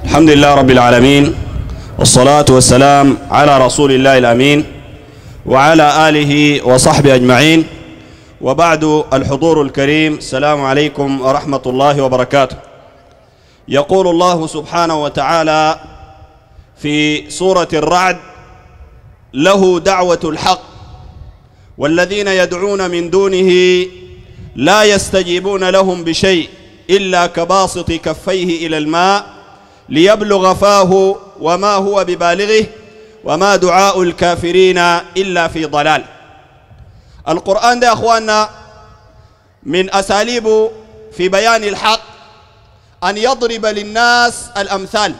الحمد لله رب العالمين، والصلاة والسلام على رسول الله الأمين وعلى آله وصحبه أجمعين، وبعد. الحضور الكريم، السلام عليكم ورحمة الله وبركاته. يقول الله سبحانه وتعالى في سورة الرعد: له دعوة الحق والذين يدعون من دونه لا يستجيبون لهم بشيء إلا كباسط كفيه إلى الماء ليبلغ فاه وما هو ببالغه وما دعاء الكافرين إلا في ضلال. القرآن ده يا أخواننا من أساليبه في بيان الحق أن يضرب للناس الأمثال.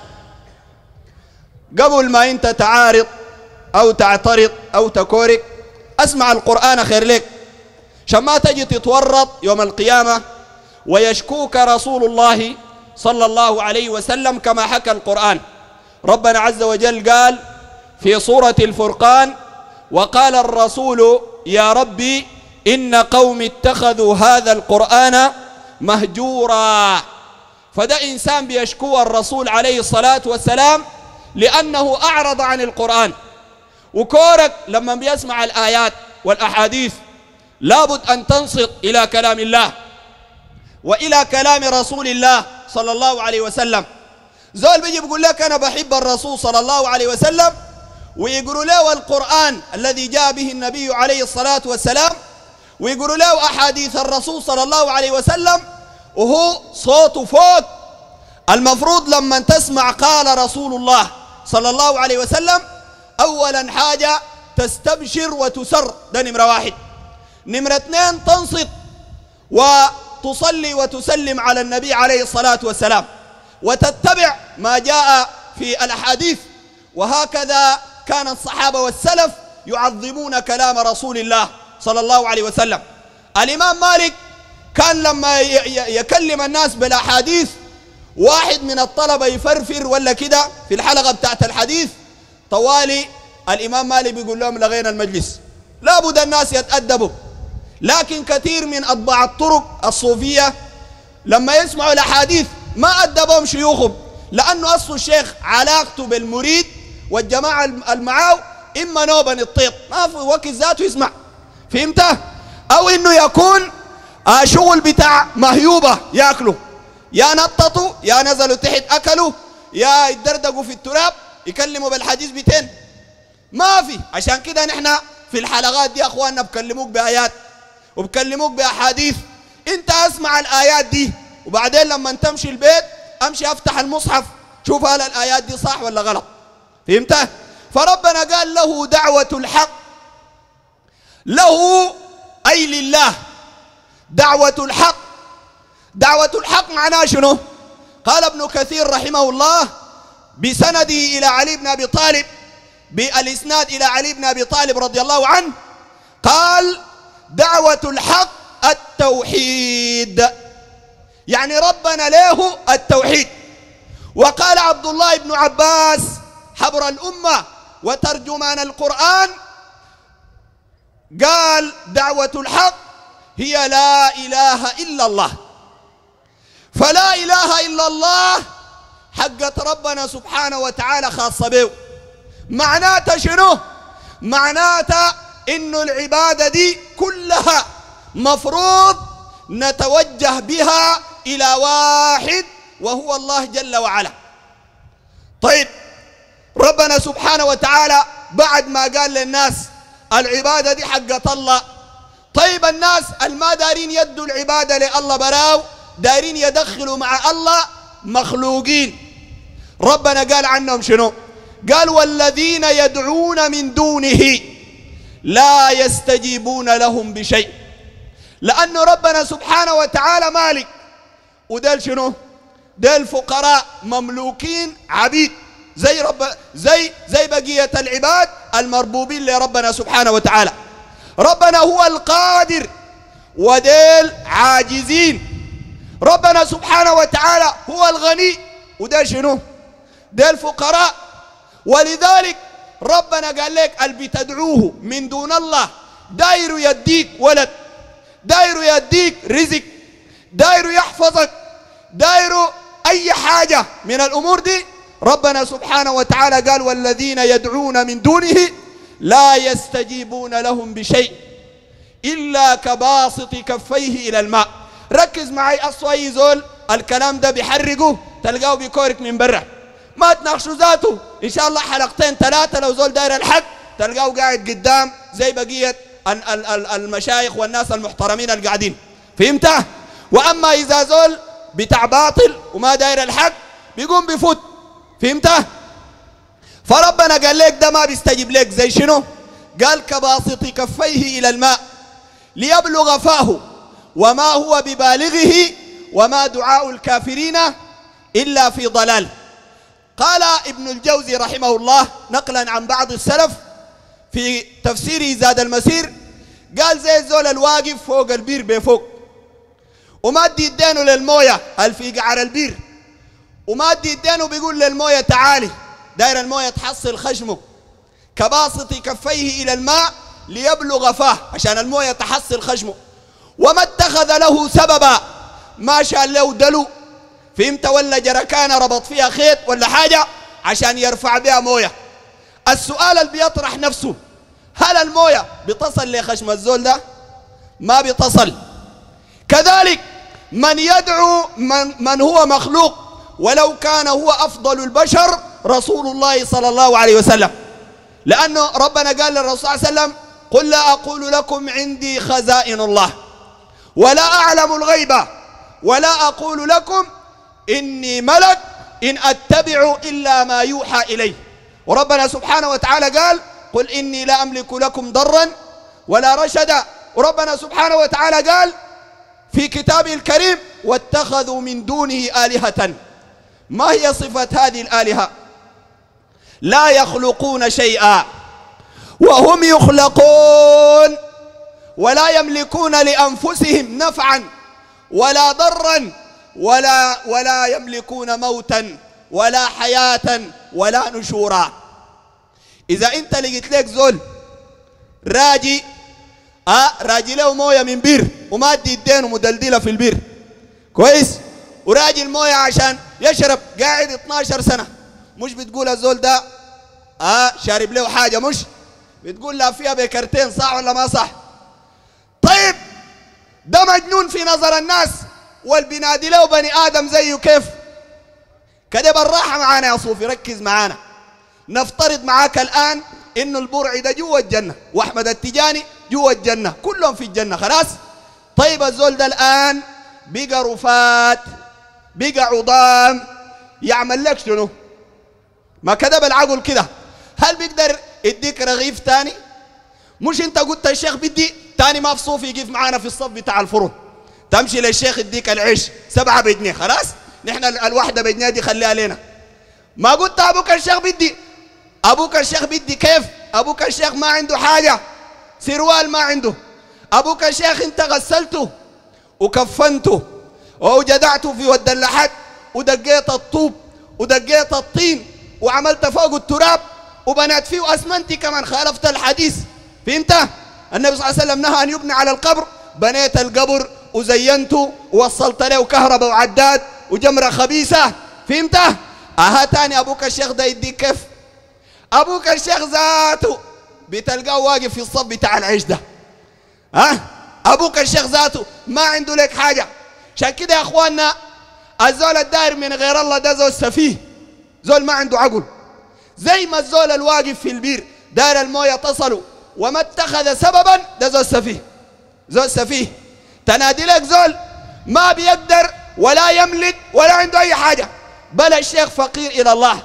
قبل ما أنت تعارض أو تعترض أو تكورك، أسمع القرآن خير لك، شما تجي تتورط يوم القيامة ويشكوك رسول الله صلى الله عليه وسلم كما حكى القرآن. ربنا عز وجل قال في سورة الفرقان: وقال الرسول يا ربي إن قوم اتخذوا هذا القرآن مهجورا. فده إنسان بيشكو الرسول عليه الصلاة والسلام لأنه أعرض عن القرآن. وكورك لما بيسمع الآيات والأحاديث لابد أن تنصت إلى كلام الله وإلى كلام رسول الله صلى الله عليه وسلم. زول بيجي بيقول لك أنا بحب الرسول صلى الله عليه وسلم، ويقولوا له القرآن الذي جاء به النبي عليه الصلاة والسلام، ويقولوا له أحاديث الرسول صلى الله عليه وسلم، وهو صوته فوق. المفروض لما تسمع قال رسول الله صلى الله عليه وسلم أولا حاجة تستبشر وتسر، ده نمرة واحد. نمرة اثنين تنصت وتصلي وتسلم على النبي عليه الصلاة والسلام وتتبع ما جاء في الأحاديث. وهكذا كان الصحابة والسلف يعظمون كلام رسول الله صلى الله عليه وسلم. الإمام مالك كان لما يكلم الناس بالأحاديث، واحد من الطلبة يفرفر ولا كده في الحلقة بتاعت الحديث، طوالي الإمام مالك بيقول لهم لغينا المجلس، لابد الناس يتأدبوا. لكن كثير من أطباع الطرق الصوفية لما يسمعوا الأحاديث ما أدبهم شيوخهم، لأنه أصل الشيخ علاقته بالمريد والجماعة المعاو إما نوبا الطيط ما في وقت ذاته يسمع، فهمته؟ أو إنه يكون شغل بتاع مهيوبة يأكلوا، يا نططوا يا نزلوا تحت أكلوا يا يدردقوا في التراب يكلموا بالحديث بتين، ما في. عشان كده نحن في الحلقات دي أخواننا بكلموك بآيات وبكلموك بأحاديث. انت اسمع الآيات دي وبعدين لما تمشي البيت امشي افتح المصحف شوف هل الآيات دي صح ولا غلط، فهمته؟ فربنا قال له دعوة الحق، له أي لله دعوة الحق. دعوة الحق معناه شنو؟ قال ابن كثير رحمه الله بسنده إلى علي بن أبي طالب، بالإسناد إلى علي بن أبي طالب رضي الله عنه، قال دعوة الحق التوحيد، يعني ربنا له التوحيد. وقال عبد الله بن عباس حبر الأمة وترجمان القرآن، قال دعوة الحق هي لا إله إلا الله. فلا إله إلا الله حقت ربنا سبحانه وتعالى خاصة به. معناتها شنو؟ معناتها إنه العبادة دي كلها مفروض نتوجه بها إلى واحد وهو الله جل وعلا. طيب ربنا سبحانه وتعالى بعد ما قال للناس العبادة دي حقت الله، طيب الناس الما دارين يدوا العبادة لله براو، دارين يدخلوا مع الله مخلوقين. ربنا قال عنهم شنو؟ قال والذين يدعون من دونه لا يستجيبون لهم بشيء. لأنه ربنا سبحانه وتعالى مالك، وديل شنو؟ ديل فقراء مملوكين عبيد زي بقية العباد المربوبين لربنا سبحانه وتعالى. ربنا هو القادر وديل عاجزين. ربنا سبحانه وتعالى هو الغني وديل شنو؟ ديل فقراء. ولذلك ربنا قال لك اللي بتدعوه من دون الله داير يديك ولد، داير يديك رزق، داير يحفظك، داير أي حاجة من الأمور دي، ربنا سبحانه وتعالى قال والذين يدعون من دونه لا يستجيبون لهم بشيء إلا كباسط كفيه إلى الماء. ركز معي، أصوي زول الكلام ده بيحرقه تلقاه بيكورك من برا، ما تناقشوا ذاته. إن شاء الله حلقتين ثلاثة لو زول داير الحق تلقاه قاعد قدام زي بقية المشايخ والناس المحترمين القاعدين. فهمت؟ وأما إذا زول بتاع باطل وما داير الحق بيقوم بفوت. فهمت؟ فربنا قال لك ده ما بيستجيب لك زي شنو؟ قال كباسط كفيه إلى الماء ليبلغ فاه وما هو ببالغه وما دعاء الكافرين إلا في ضلال. قال ابن الجوزي رحمه الله نقلا عن بعض السلف في تفسيره زاد المسير، قال زي الزول الواقف فوق البير بفوق وما ادي يدينه للمويه في قعر البير، وما ادي يدينه بيقول للمويه تعالي، داير المويه تحصل خشمه. كباسط كفيه الى الماء ليبلغ فاه، عشان المويه تحصل خشمه. وما اتخذ له سببا، ما شال له دلو، فهمت؟ ولا جركانه ربط فيها خيط ولا حاجه عشان يرفع بها مويه. السؤال اللي بيطرح نفسه، هل المويه بتصل لخشم الزول ده؟ ما بتصل. كذلك من يدعو من هو مخلوق ولو كان هو أفضل البشر رسول الله صلى الله عليه وسلم، لأنه ربنا قال للرسول صلى الله عليه وسلم قل لا أقول لكم عندي خزائن الله ولا أعلم الغيب ولا أقول لكم إني ملك إن أتبع إلا ما يوحى إلي. وربنا سبحانه وتعالى قال قل إني لا أملك لكم ضرا ولا رشدا. وربنا سبحانه وتعالى قال في كتابه الكريم واتخذوا من دونه آلهة. ما هي صفة هذه الآلهة؟ لا يخلقون شيئا وهم يخلقون ولا يملكون لأنفسهم نفعا ولا ضرا ولا يملكون موتا ولا حياة ولا نشورا. إذا أنت لقيت لك زول راجي راجي له مويه من بير وما ادي يدينه مدلدله في البير كويس، وراجي المويه عشان يشرب قاعد 12 سنه، مش بتقول الزول ده شارب له حاجه، مش بتقول لا فيها بكرتين، صح ولا ما صح؟ طيب ده مجنون في نظر الناس والبنادي له بني ادم زيه كيف؟ كده بالراحه معانا يا صوفي، ركز معانا. نفترض معاك الان انه البرعي ده جوا الجنه واحمد التجاني جوا الجنه، كلهم في الجنه خلاص. طيب الزول ده الان بقى رفات بقى عظام، يعمل لك شنو؟ ما كده بالعقل كده. هل بيقدر يديك رغيف تاني؟ مش انت قلت الشيخ بدي تاني ما في صوفي يقف معانا في الصف بتاع الفرن، تمشي للشيخ يديك العيش 7 بجنيه، خلاص نحن الواحده بجنيه دي خليها لنا. ما قلت ابوك الشيخ بدي، ابوك الشيخ بدي كيف؟ ابوك الشيخ ما عنده حاجه، سروال ما عنده. ابوك الشيخ انت غسلته وكفنته وجدعته في ود اللحد ودقيت الطوب ودقيت الطين وعملت فوق التراب وبنات فيه اسمنتي كمان، خالفت الحديث. فهمت؟ النبي صلى الله عليه وسلم نهى ان يبنى على القبر، بنيت القبر وزينته ووصلت له كهرباء وعداد وجمره خبيثه. فهمت؟ تاني ابوك الشيخ ده يديك كيف؟ ابوك الشيخ ذاته بتلقاه واقف في الصف بتاع العيش ده. ابوك الشيخ ذاته ما عنده لك حاجه. عشان كده يا اخواننا الزول الداير من غير الله ده زول سفيه، زول ما عنده عقل. زي ما الزول الواقف في البير داير المويه تصله وما اتخذ سببا، ده زول سفيه، زول سفيه. تنادي لك زول ما بيقدر ولا يملك ولا عنده اي حاجه، بل الشيخ فقير الى الله.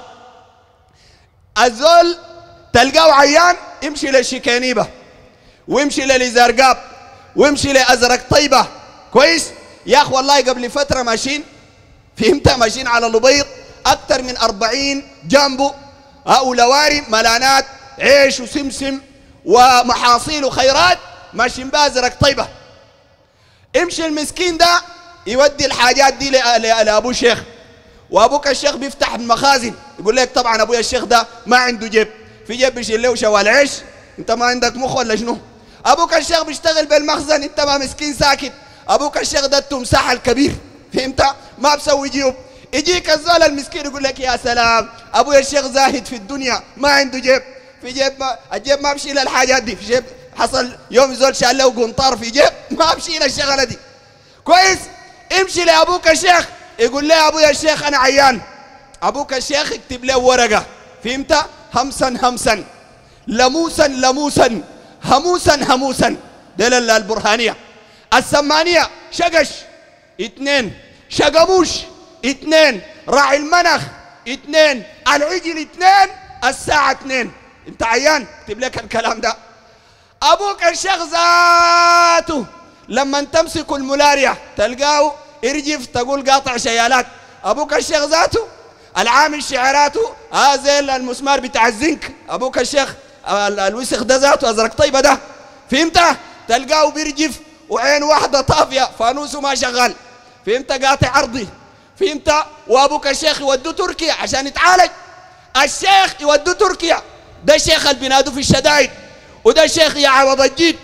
الزول تلقاه عيان يمشي للشكانيبه ويمشي للزرقاب ويمشي لازرق طيبه كويس. يا اخي والله قبل فتره ماشيين، فهمت؟ ماشيين على البيض اكثر من 40 جنبه ولواري ملانات عيش وسمسم ومحاصيل وخيرات ماشيين بازرق طيبه. امشي المسكين ده يودي الحاجات دي لابو الشيخ، وابوك الشيخ بيفتح المخازن يقول لك طبعا ابويا الشيخ ده ما عنده جيب، في جيب بيشيل له شوال عيش، انت ما عندك مخ ولا شنو؟ ابوك الشيخ بيشتغل بالمخزن، انت ما مسكين ساكت. ابوك الشيخ ده التمساح الكبير، فهمت؟ ما بسوي جيوب، يجيك الزول المسكين يقول لك يا سلام ابويا الشيخ زاهد في الدنيا ما عنده جيب، في جيب ما الجيب ما بشيل الحاجات دي، في جيب حصل يوم زول شال له قنطار في جيب ما بشيل الشغله دي. كويس؟ امشي لابوك الشيخ يقول لي ابويا الشيخ انا عيان، ابوك الشيخ يكتب له ورقه، فهمت؟ همسا همسا، لموسا لموسا، هموسا هموسا. دل البرهانيه. السمانيه شقش 2، شقموش 2، راعي المنخ 2، العجل 2، الساعه 2. انت عيان اكتب لك الكلام ده. ابوك الشيخ ذاته لما تمسك الملاريا تلقاه ارجف تقول قاطع شيالات. ابوك الشيخ ذاته العامل شعراته زي المسمار بتاع الزنك. ابوك الشيخ الوسخ ده ذاته ازرق طيبه ده، فهمت؟ تلقاه بيرجف وعين واحده طافيه فانوسه ما شغال، فهمت؟ قاطع عرضي، فهمت؟ وابوك الشيخ يودوه تركيا عشان يتعالج. الشيخ يودوه تركيا، ده الشيخ اللي بينادوا في الشدايد، وده الشيخ يا عوض الجيد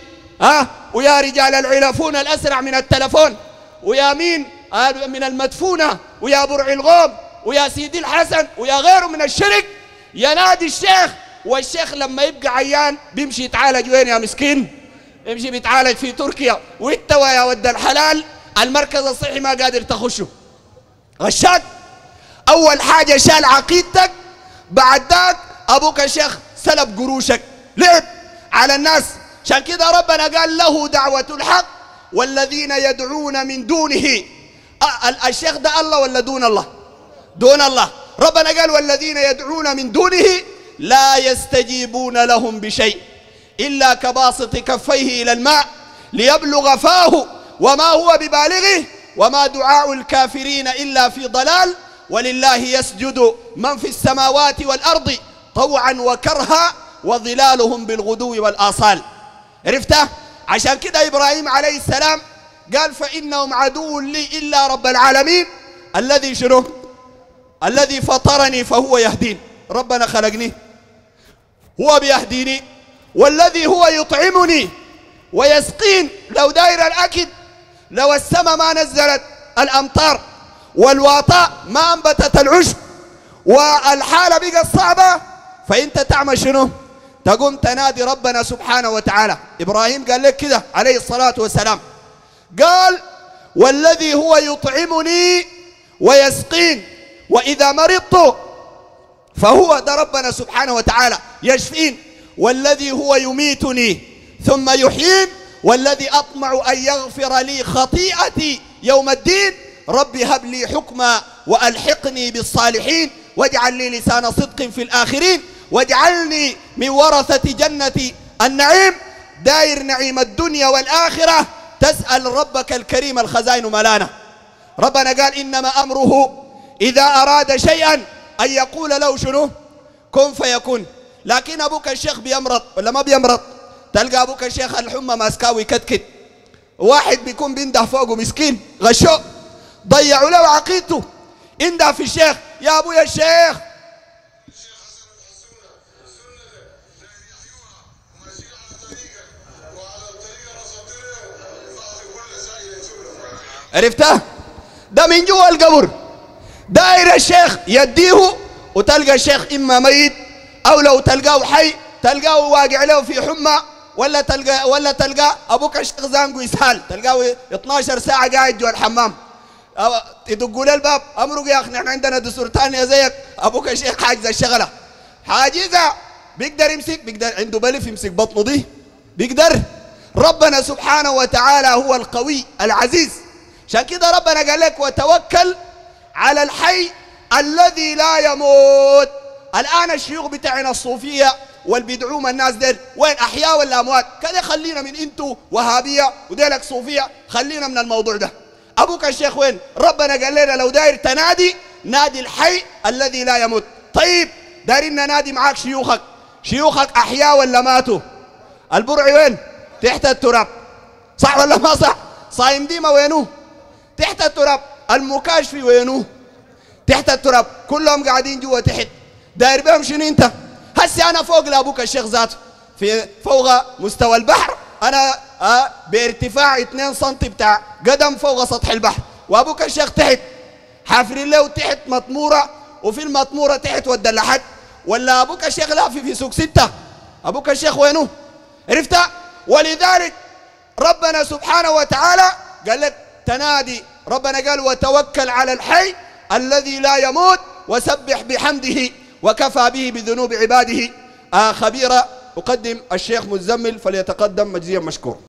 ويا رجال العلفون الاسرع من التلفون، ويا مين من المدفونه، ويا برع الغوم، ويا سيدي الحسن، ويا غيره من الشرك ينادي الشيخ. والشيخ لما يبقى عيان بيمشي يتعالج وين يا مسكين؟ يمشي بيتعالج في تركيا. وانت يا ود الحلال المركز الصحي ما قادر تخشه. غشاك. اول حاجه شال عقيدتك، بعد ذاك ابوك الشيخ سلب قروشك، لعب على الناس. عشان كده ربنا قال له دعوة الحق والذين يدعون من دونه. الشيخ ده الله ولا دون الله؟ دون الله. ربنا قال والذين يدعون من دونه لا يستجيبون لهم بشيء إلا كباسط كفيه إلى الماء ليبلغ فاه وما هو ببالغه وما دعاء الكافرين إلا في ضلال ولله يسجد من في السماوات والأرض طوعا وكرها وظلالهم بالغدو والآصال. عرفته؟ عشان كده إبراهيم عليه السلام قال فإنهم عدو لي إلا رب العالمين الذي شنو؟ الذي فطرني فهو يهدين. ربنا خلقني هو بيهديني، والذي هو يطعمني ويسقين. لو داير الأكل، لو السماء ما نزلت الأمطار والواطاء ما أنبتت العشب والحالة بقت صعبة، فأنت تعمل شنو؟ تقوم تنادي ربنا سبحانه وتعالى. إبراهيم قال لك كده عليه الصلاة والسلام، قال والذي هو يطعمني ويسقين وإذا مرضت فهو ده ربنا سبحانه وتعالى يشفين، والذي هو يميتني ثم يحيين، والذي أطمع أن يغفر لي خطيئتي يوم الدين، ربي هب لي حكما وألحقني بالصالحين واجعل لي لسان صدق في الآخرين واجعلني من ورثة جنة النعيم. داير نعيم الدنيا والآخرة تسأل ربك الكريم الخزائن ملانة. ربنا قال إنما أمره إذا أراد شيئا أن يقول له شنو؟ كن فيكون. لكن أبوك الشيخ بيمرض ولا ما بيمرض؟ تلقى أبوك الشيخ الحمى ماسكاوي كتكت، واحد بيكون بينده فوقه مسكين غشو ضيعوا له عقيدته، انده في الشيخ يا أبويا الشيخ عرفته؟ ده من جوا القبر داير الشيخ يديه، وتلقى الشيخ إما ميت أو لو تلقاه حي تلقاه واقع له في حمى، ولا تلقى أبوك الشيخ زانقو يسهل، تلقاه 12 ساعة قاعد جوا الحمام، يدقوا له الباب أمرق يا أخي نحن عندنا دستور تانية زيك، أبوك الشيخ حاجز الشغلة حاجزة بيقدر يمسك، بيقدر عنده بلف يمسك بطنه دي بيقدر. ربنا سبحانه وتعالى هو القوي العزيز. عشان كده ربنا قال لك وتوكل على الحي الذي لا يموت. الآن الشيوخ بتاعنا الصوفية والبيدعوم الناس ديل وين أحياء ولا أموات؟ كده خلينا من انتو وهابية وديلك صوفية، خلينا من الموضوع ده. أبوك الشيخ وين؟ ربنا قال لنا لو داير تنادي نادي الحي الذي لا يموت. طيب دايرين نادي معاك شيوخك أحياء ولا ماتوا؟ البرع وين؟ تحت التراب، صح ولا ما صح؟ صايم ديما وينوه؟ تحت التراب. المكاشفي وينوه؟ تحت التراب. كلهم قاعدين جوا تحت. داير بهم شنو انت؟ هسي انا فوق لابوك الشيخ ذاته في فوق مستوى البحر، انا بارتفاع 2 سم بتاع قدم فوق سطح البحر، وابوك الشيخ تحت. حافرين له تحت مطمورة، وفي المطمورة تحت ودى لحد، ولا أبوك الشيخ لا في سوق 6؟ أبوك الشيخ وينه؟ عرفت؟ ولذلك ربنا سبحانه وتعالى قال لك تنادي، ربنا قال وتوكل على الحي الذي لا يموت وسبح بحمده وكفى به بذنوب عباده خبيرا. أقدم الشيخ مزمل فليتقدم مجزيا مشكور.